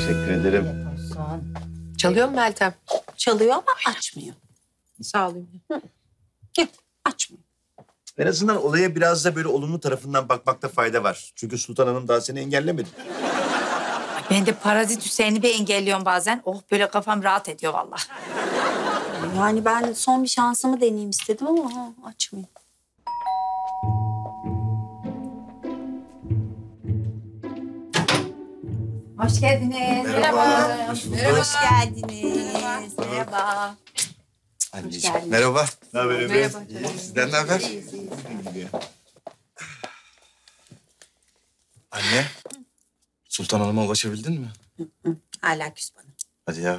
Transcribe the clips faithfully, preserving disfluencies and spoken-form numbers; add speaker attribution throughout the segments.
Speaker 1: Teşekkür ederim.
Speaker 2: Çalıyor mu Meltem?
Speaker 3: Çalıyor ama açmıyor.
Speaker 2: Sağ olun.
Speaker 3: Yok, açmıyor.
Speaker 1: En azından olaya biraz da böyle olumlu tarafından bakmakta fayda var. Çünkü Sultan Hanım daha seni engellemedi.
Speaker 4: Ben de parazit Hüseyin'i bir engelliyorum bazen. Oh böyle kafam rahat ediyor vallahi.
Speaker 3: Yani ben son bir şansımı deneyeyim istedim ama ha, açmıyor.
Speaker 4: Hoş geldiniz.
Speaker 1: Merhaba.
Speaker 4: Hoş,
Speaker 1: Merhaba.
Speaker 3: Hoş geldiniz.
Speaker 4: Merhaba.
Speaker 5: Anneciğim, merhaba.
Speaker 1: Ne haber Ebe?
Speaker 4: Merhaba.
Speaker 5: Sizden ne haber? Anne, Sultan Hanım'a ulaşabildin mi?
Speaker 3: Hala küs bana.
Speaker 5: Hadi ya.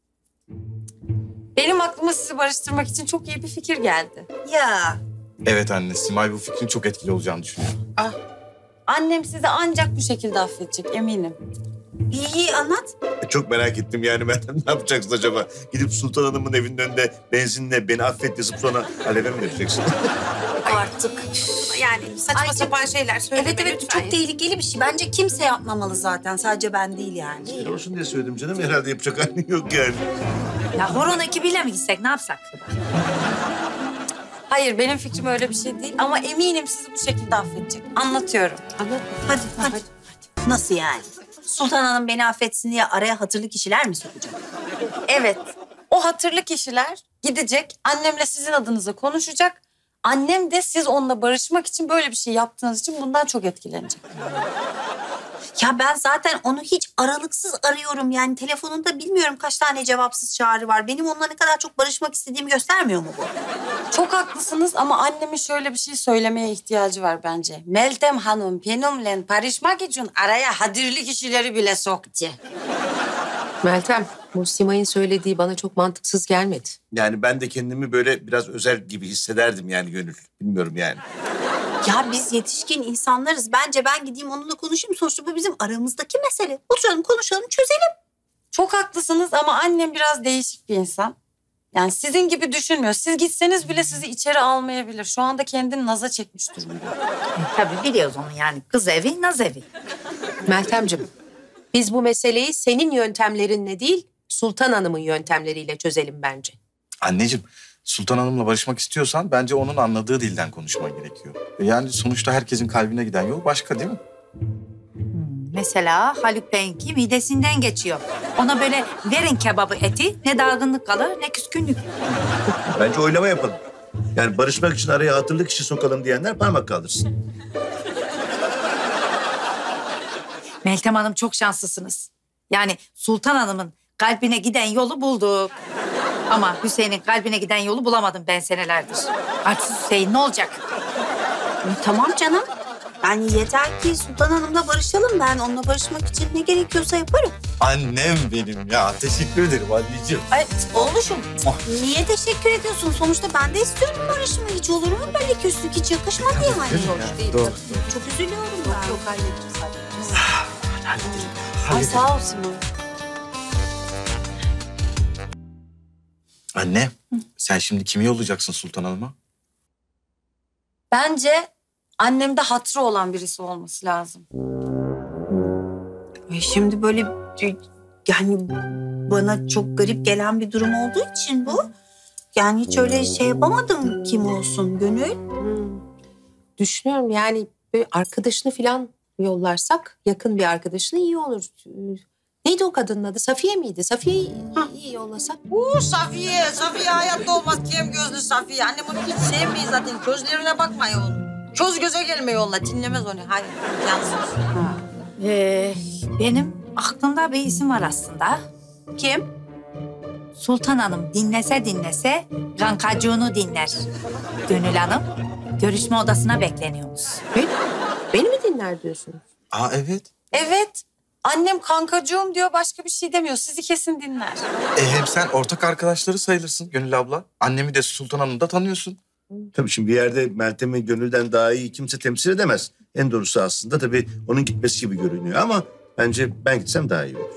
Speaker 4: Benim aklıma sizi barıştırmak için çok iyi bir fikir geldi.
Speaker 3: Ya
Speaker 5: Evet anne, Simay bu fikrin çok etkili olacağını düşünüyor.
Speaker 4: Annem sizi ancak bu şekilde affedecek eminim.
Speaker 3: iyi iyi anlat.
Speaker 1: Çok merak ettim yani ben ne yapacaksın acaba? Gidip Sultan Hanım'ın evinin önünde benzinle beni affet yazıp sonra aleve mi vereceksin?
Speaker 3: Artık.
Speaker 4: Yani saçma
Speaker 3: Ay,
Speaker 4: sapan şeyler söyleme
Speaker 3: Evet evet
Speaker 4: lütfen.
Speaker 3: çok tehlikeli bir şey. Bence kimse yapmamalı zaten. Sadece ben değil yani.
Speaker 1: Öyle olsun diye söyledim canım. Herhalde yapacak halin yok yani.
Speaker 4: Ya horon ekibiyle mi gitsek ne yapsak? Hayır benim fikrim öyle bir şey değil ama eminim sizi bu şekilde affedecek. Anlatıyorum.
Speaker 3: Anlat. Hadi, hadi. Nasıl yani? Sultan Hanım beni affetsin diye araya hatırlı kişiler mi sokacak?
Speaker 4: Evet. O hatırlı kişiler gidecek, annemle sizin adınıza konuşacak. Annem de siz onunla barışmak için böyle bir şey yaptığınız için bundan çok etkilenecek.
Speaker 3: Ya ben zaten onu hiç aralıksız arıyorum. Yani telefonunda bilmiyorum kaç tane cevapsız çağrı var. Benim onunla ne kadar çok barışmak istediğimi göstermiyor mu bu?
Speaker 4: Çok haklısınız ama annemin şöyle bir şey söylemeye ihtiyacı var bence. Meltem Hanım benimle barışmak için araya hatırlı kişileri bile soktu.
Speaker 2: Meltem, bu Simay'ın söylediği bana çok mantıksız gelmedi.
Speaker 1: Yani ben de kendimi böyle biraz özel gibi hissederdim yani Gönül. Bilmiyorum yani.
Speaker 3: Ya biz yetişkin insanlarız. Bence ben gideyim onunla konuşayım. Sonuçta bu bizim aramızdaki mesele. Oturalım, konuşalım, çözelim.
Speaker 4: Çok haklısınız ama annem biraz değişik bir insan. Yani sizin gibi düşünmüyor. Siz gitseniz bile sizi içeri almayabilir. Şu anda kendini naza çekmiş durumda.
Speaker 6: Tabii biliyoruz onu yani. Kız evi, naz evi.
Speaker 2: Meltemciğim, biz bu meseleyi senin yöntemlerinle değil, Sultan Hanım'ın yöntemleriyle çözelim bence.
Speaker 5: Anneciğim, Sultan Hanım'la barışmak istiyorsan bence onun anladığı dilden konuşman gerekiyor. Yani sonuçta herkesin kalbine giden yol başka değil mi?
Speaker 6: Mesela Haluk Bey'inki midesinden geçiyor. Ona böyle verin kebabı eti, ne dargınlık kalır ne küskünlük.
Speaker 1: Bence oylama yapalım. Yani barışmak için araya hatırlı kişi sokalım diyenler parmak kaldırsın.
Speaker 6: Meltem Hanım çok şanslısınız. Yani Sultan Hanım'ın kalbine giden yolu bulduk. Ama Hüseyin'in kalbine giden yolu bulamadım ben senelerdir. Kalpsiz Hüseyin ne olacak?
Speaker 3: E, tamam canım. Yani yeter ki Sultan Hanım'la barışalım. Ben onunla barışmak için ne gerekiyorsa yaparım.
Speaker 5: Annem benim ya. Teşekkür ederim anneciğim.
Speaker 3: Ay oğluşum niye teşekkür ediyorsun? Sonuçta ben de istiyorum barışımı. Hiç olur mu böyle küslük? Hiç yakışmadı yani.
Speaker 2: Değil,
Speaker 5: Doğru.
Speaker 3: Çok üzülüyorum ben.
Speaker 2: Yok, halledeceğiz, halledeceğiz.
Speaker 5: Halledelim.
Speaker 3: Ay sağ ol Simon.
Speaker 5: Anne, sen şimdi kimi yollayacaksın Sultan Hanım'a?
Speaker 4: Bence annemde hatırı olan birisi olması lazım.
Speaker 3: Ay şimdi böyle yani bana çok garip gelen bir durum olduğu için bu. Yani hiç öyle şey yapamadım kim olsun Gönül.
Speaker 2: Hmm. Düşünüyorum yani bir arkadaşını falan yollarsak, yakın bir arkadaşını iyi olur. Neydi o kadının adı? Safiye miydi? Safiye'yi iyi yollasak.
Speaker 7: Oo Safiye, Safiye hayatta olmaz. Kem gözlü Safiye. Annem onu hiç sevmiyor zaten. Gözlerine bakmayın onun. Göz göze gelmiyor onunla. Dinlemez onu. Hayır, yansın.
Speaker 6: Ee, benim aklımda bir isim var aslında.
Speaker 3: Kim?
Speaker 6: Sultan Hanım dinlese dinlese kankacığını dinler. Gönül Hanım görüşme odasına bekleniyormuş.
Speaker 2: Beni, beni mi dinler diyorsunuz?
Speaker 5: Aa evet.
Speaker 4: Evet. Annem kankacığım diyor başka bir şey demiyor. Sizi kesin dinler.
Speaker 5: E, hem sen ortak arkadaşları sayılırsın Gönül abla. Annemi de Sultan Hanım'ı da tanıyorsun.
Speaker 1: Tabii şimdi bir yerde Meltem'i Gönül'den daha iyi kimse temsil edemez. En doğrusu aslında tabii onun gitmesi gibi görünüyor ama bence ben gitsem daha iyi olur.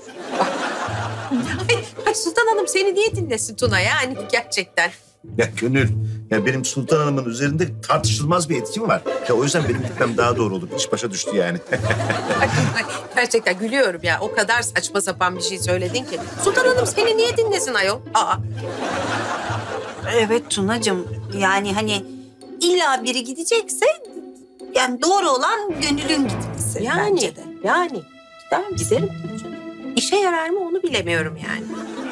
Speaker 2: Ay, ay Sultan Hanım seni niye dinlesin Tuna yani gerçekten?
Speaker 1: Ya Gönül, Yani benim Sultan Hanım'ın üzerinde tartışılmaz bir etkim var. Ya o yüzden benim gitmem daha doğru olur. İş başa düştü yani.
Speaker 2: Gerçekten gülüyorum ya. O kadar saçma sapan bir şey söyledin ki. Sultan Hanım seni niye dinlesin ayol? Aa.
Speaker 3: Evet Tunacığım, yani hani illa biri gidecekse yani doğru olan gönülün gitmesi
Speaker 2: Yani,
Speaker 3: bence de.
Speaker 2: yani. Gider mi? Giderim. İşe yarar mı onu bilemiyorum yani.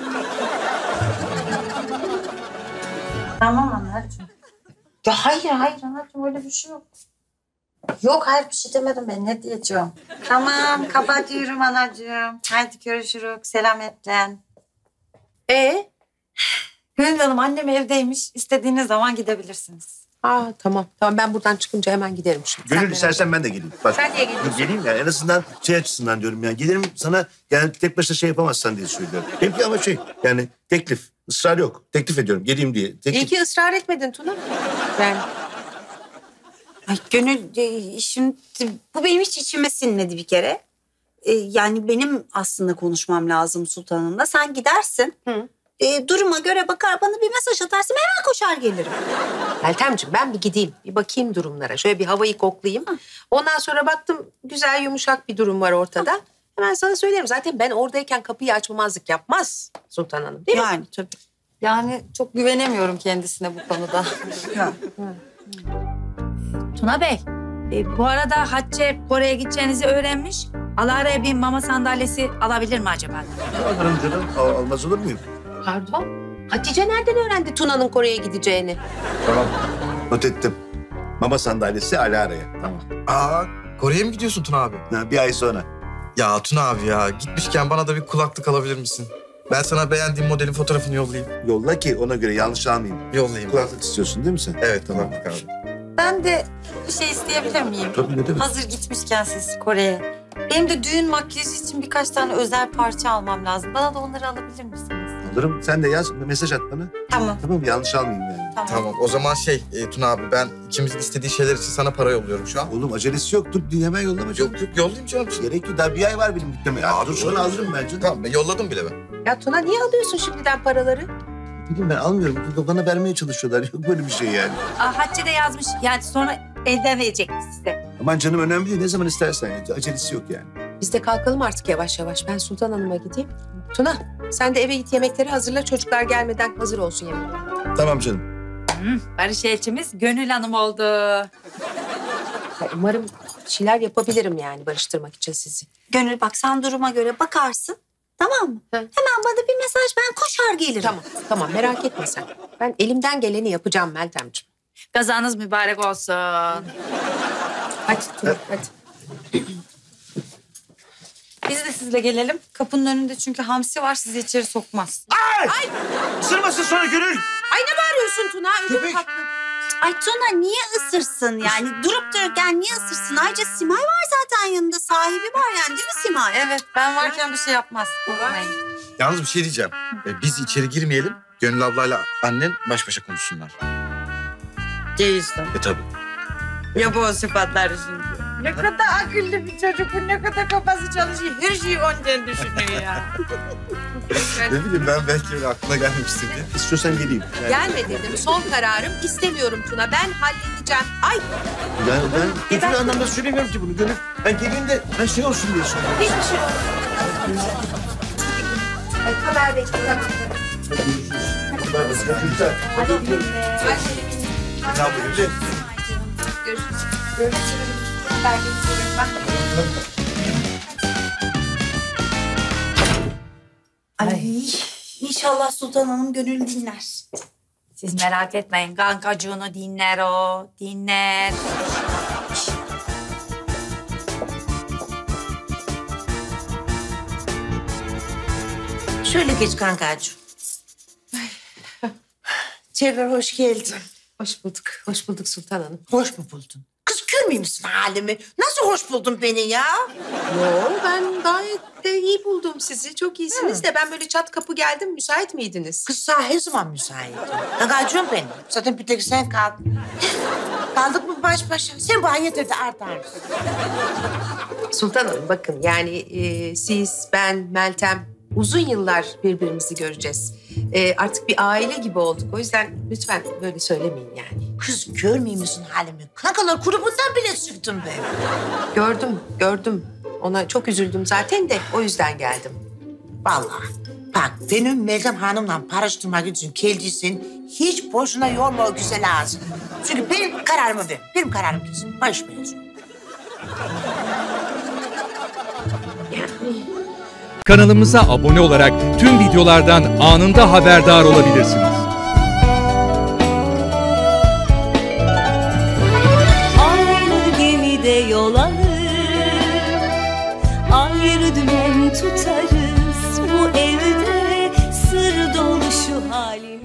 Speaker 4: Tamam anacığım. Ya hayır hayır anacığım öyle bir şey yok. Yok hayır bir şey demedim ben ne diyeceğim. Tamam kapatıyorum anacığım. Haydi görüşürüz selametle.
Speaker 2: Ee?
Speaker 4: Gönül Hanım annem evdeymiş. İstediğiniz zaman gidebilirsiniz.
Speaker 2: Aa tamam. Tamam ben buradan çıkınca hemen giderim şimdi.
Speaker 1: Gönül
Speaker 2: Sen
Speaker 1: istersen ben de geleyim. Bak,
Speaker 2: Sen niye geliyorsun?
Speaker 1: Geleyim yani en azından şey açısından diyorum yani. Gelirim sana yani tek başına şey yapamazsan diye söylüyorum. Benimki ama şey yani teklif. Israr yok. Teklif ediyorum. Geleyim diye.
Speaker 2: İyi
Speaker 1: Teklif.
Speaker 2: ki ısrar etmedin Tuna. Yani
Speaker 3: Ay Gönül, e, şimdi bu benim hiç içime sinmedi bir kere. E, yani benim aslında konuşmam lazım Sultan Hanım'la. Sen gidersin.
Speaker 2: Hı.
Speaker 3: E, duruma göre bakar bana bir mesaj atarsın hemen koşar gelirim.
Speaker 2: Meltemciğim ben bir gideyim. Bir bakayım durumlara. Şöyle bir havayı koklayayım. Ondan sonra baktım güzel yumuşak bir durum var ortada. Hemen sana söylerim. Zaten ben oradayken kapıyı açmamazlık yapmaz Sultan Hanım değil mi?
Speaker 3: Yani tabii.
Speaker 4: Yani çok güvenemiyorum kendisine bu konuda.
Speaker 6: Tuna Bey, e, bu arada Hatice Kore'ye gideceğinizi öğrenmiş. Alara'ya bir mama sandalyesi alabilir mi acaba?
Speaker 1: Alırım canım. Al- Almaz olur muyum?
Speaker 2: Pardon. Hatice nereden öğrendi Tuna'nın Kore'ye gideceğini?
Speaker 1: Tamam. Not ettim. Mama sandalyesi Alara'ya. Tamam.
Speaker 5: Aa, Kore'ye mi gidiyorsun Tuna abi?
Speaker 1: Ha, bir ay sonra.
Speaker 5: Ya Tuna abi ya, gitmişken bana da bir kulaklık alabilir misin? Ben sana beğendiğim modelin fotoğrafını yollayayım.
Speaker 1: Yolla ki ona göre yanlış almayayım.
Speaker 5: Yollayayım.
Speaker 1: Kulaklık istiyorsun değil mi sen?
Speaker 5: Evet, kulaklık abi.
Speaker 4: Ben de bir şey isteyebilir miyim?
Speaker 1: Tabii ne demek?
Speaker 4: Hazır gitmişken siz Kore'ye. Benim de düğün makyajı için birkaç tane özel parça almam lazım. Bana da onları alabilir misiniz?
Speaker 1: Alırım. Sen de yaz. Mesaj at bana.
Speaker 4: Tamam.
Speaker 1: Tamam yanlış almayayım yani.
Speaker 4: Tamam.
Speaker 5: Tamam, o zaman şey e, Tuna abi, ben ikimizin istediği şeyler için sana para yolluyorum şu an.
Speaker 1: Oğlum acelesi yok. Dur hemen yollama canım.
Speaker 5: Yok yok, yollayayım canım.
Speaker 1: Gerek yok. Daha bir ay var benim gitmeme. Ya, dur sonra alırım ben canım.
Speaker 5: Tamam, ben yolladım bile ben.
Speaker 2: Ya Tuna niye alıyorsun şimdiden paraları?
Speaker 1: Bileyim ben almıyorum. Bu- Bana vermeye çalışıyorlar. Yok böyle bir şey yani.
Speaker 6: Aa, Hatice de yazmış. Yani sonra elden verecek size.
Speaker 1: Aman canım önemli değil. Ne zaman istersen. Yani. Acelesi yok yani.
Speaker 2: Biz de kalkalım artık yavaş yavaş. Ben Sultan Hanım'a gideyim. Tuna sen de eve git yemekleri hazırla. Çocuklar gelmeden hazır olsun yemek.
Speaker 1: Tamam canım.
Speaker 6: Hı, Barış elçimiz Gönül Hanım oldu.
Speaker 2: Ya umarım bir şeyler yapabilirim yani barıştırmak için sizi.
Speaker 3: Gönül bak sen duruma göre bakarsın. Tamam mı?
Speaker 2: Hı.
Speaker 3: Hemen bana bir mesaj ben koşar gelirim.
Speaker 2: Tamam, tamam merak etme sen. Ben elimden geleni yapacağım Meltemciğim.
Speaker 6: Kazanız mübarek olsun.
Speaker 2: Hadi Tuna, hadi.
Speaker 4: Biz de sizle gelelim. Kapının önünde çünkü hamsi var, sizi içeri sokmaz.
Speaker 1: Isırmasın sonra Gönül.
Speaker 2: Ay ne bağırıyorsun Tuna? Ödüm
Speaker 1: Köpek.
Speaker 2: patladı.
Speaker 3: Ay Tuna niye ısırsın yani? Durup dururken niye ısırsın? Ayrıca Simay var zaten yanında. Sahibi var yani değil mi Simay?
Speaker 4: Evet, ben varken bir şey yapmaz. Korkmayın.
Speaker 5: Yalnız bir şey diyeceğim. E, biz içeri girmeyelim. Gönül ablayla annen baş başa konuşsunlar.
Speaker 7: Değilsin.
Speaker 5: E tabii.
Speaker 7: Ya bu sıfatları şimdi. Ne kadar akıllı bir çocuk bu, ne kadar kafası çalışıyor. Her şeyi ondan düşünüyor ya.
Speaker 5: Ne bileyim ben, belki öyle aklına gelmemiştir diye.
Speaker 1: İstiyorsan geleyim. Yani,
Speaker 2: Gelme dedim. Son kararım. İstemiyorum Tuna. Ben halledeceğim. Ay
Speaker 1: yani ben kötü bir anlamda söylemiyorum ki bunu Gönül. Ben geleyim de ben şey olsun diye söylüyorum.
Speaker 2: hiçbir şey olmaz. Ay haber bekliyorum.
Speaker 1: Güzel.
Speaker 2: Hadi.
Speaker 1: Ne yapayım? Güzel.
Speaker 2: Görüşürüz. Görüşürüz. Ben geçiyorum. Bak.
Speaker 3: Ay inşallah Sultan Hanım Gönül dinler.
Speaker 6: Siz merak etmeyin. Kankacığını dinler o. Dinler.
Speaker 7: Şöyle geç kankacığım. Tekrar hoş geldin.
Speaker 2: Hoş bulduk. Hoş bulduk Sultan Hanım.
Speaker 7: Hoş mu buldun? Kız görmüyor musun halimi? Nasıl hoş buldun beni ya?
Speaker 2: Yo ben gayet de iyi buldum sizi. Çok iyisiniz de ben böyle çat kapı geldim. Müsait miydiniz?
Speaker 7: Kız sana her zaman müsait. Kankacığım benim. Zaten bir tek sen kaldın. Kaldık mı baş başa? Sen bana yeter de artar mısın?
Speaker 2: Sultan Hanım bakın yani e, siz, ben, Meltem uzun yıllar birbirimizi göreceğiz. Ee, artık bir aile gibi olduk. O yüzden lütfen böyle söylemeyin yani.
Speaker 7: Kız görmüyor musun halimi? Kankalar grubundan bile çıktım ben.
Speaker 2: Gördüm, gördüm. Ona çok üzüldüm zaten de o yüzden geldim.
Speaker 7: Vallahi bak benim Meltem Hanım'la barıştırmak için geldiysen hiç boşuna yorma o güzel ağzını. Çünkü benim kararımı ver. Benim kararım kesin. Barışmayacağız.
Speaker 8: Kanalımıza abone olarak tüm videolardan anında haberdar olabilirsiniz.
Speaker 9: Aynı gemide yol alır, ayrı dümen tutarız. Bu evde sır dolu şu halimiz.